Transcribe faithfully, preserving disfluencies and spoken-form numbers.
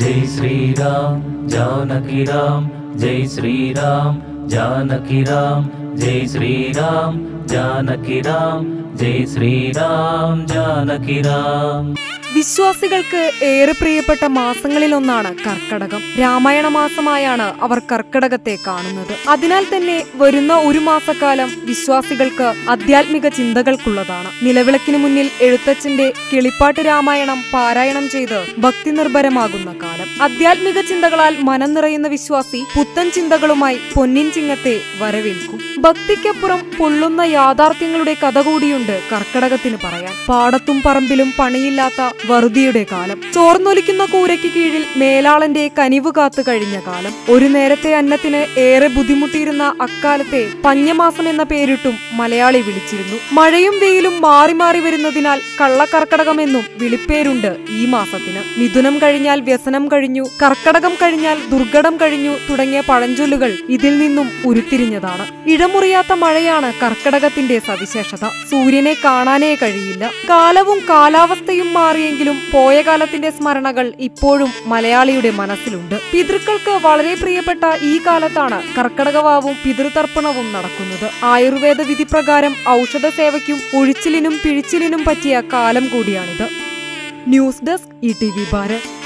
जय श्री राम जानकी राम जय श्री राम जानकी राम जय श्री राम जानकी राम जय श्री राम जानकी राम. വിശ്വാസികൾക്ക് ഏറെ പ്രിയപ്പെട്ട മാസങ്ങളിലൊന്നാണ് കർക്കടകം. രാമായണ മാസമായാണ് അവർ കർക്കടകത്തെ കാണുന്നത്. അതിനാൽ തന്നെ വരുന്ന ഒരു മാസക്കാലം വിശ്വാസികൾക്ക് ആധ്യാത്മിക ചിന്തകൾക്കുള്ളതാണ്. നിലവിളക്കിന് മുന്നിൽ എഴുത്തച്ഛന്റെ കിളിപ്പാട്ട് രാമായണം പാരായണം ചെയ്ത് ഭക്തി നിർഭരമാകുന്ന കാലം. ആധ്യാത്മിക ചിന്തകളാൽ മനം നിറയുന്ന വിശ്വാസി പുത്തൻ ചിന്തകളുമായി പൊന്നിൻ ചിങ്ങത്തെ വരവേൽക്കും. ഭക്തിക്കപ്പുറം പൊള്ളുന്ന യാഥാർത്ഥ്യങ്ങളുടെ കഥ കൂടിയുണ്ട് കർക്കടകത്തിന് പറയാൻ. പാടത്തും പറമ്പിലും പണിയില്ലാത്ത വറുതിയുടെ കാലം. ചോർന്നൊലിക്കുന്ന കൂരയ്ക്ക് കീഴിൽ മേലാളന്റെ കനിവ് കാത്തു കഴിഞ്ഞ കാലം. ഒരു നേരത്തെ അന്നത്തിന് ഏറെ ബുദ്ധിമുട്ടിയിരുന്ന അക്കാലത്തെ പഞ്ഞമാസം എന്ന പേരിട്ടും മലയാളി വിളിച്ചിരുന്നു. മഴയും വെയിലും മാറി മാറി വരുന്നതിനാൽ കള്ളക്കർക്കടകമെന്നും വിളിപ്പേരുണ്ട് ഈ മാസത്തിന്. മിഥുനം കഴിഞ്ഞാൽ വ്യസനം കഴിഞ്ഞു, കർക്കടകം കഴിഞ്ഞാൽ ദുർഘടം കഴിഞ്ഞു തുടങ്ങിയ പഴഞ്ചൊല്ലുകൾ ഇതിൽ നിന്നും ഉരുത്തിരിഞ്ഞതാണ്. ഇടമുറിയാത്ത മഴയാണ് കർക്കടകത്തിന്റെ സവിശേഷത. സൂര്യനെ കാണാനേ കഴിയില്ല. കാലവും കാലാവസ്ഥയും മാറിയ ും പോയ കാലത്തിന്റെ സ്മരണകൾ ഇപ്പോഴും മലയാളിയുടെ മനസ്സിലുണ്ട്. പിതൃക്കൾക്ക് വളരെ പ്രിയപ്പെട്ട ഈ കാലത്താണ് കർക്കടകവാവും പിതൃതർപ്പണവും നടക്കുന്നത്. ആയുർവേദ വിധിപ്രകാരം ഔഷധ സേവയ്ക്കും ഒഴിച്ചിലിനും പിഴിച്ചിലിനും പറ്റിയ കാലം കൂടിയാണിത്. News desk E T V Bharat.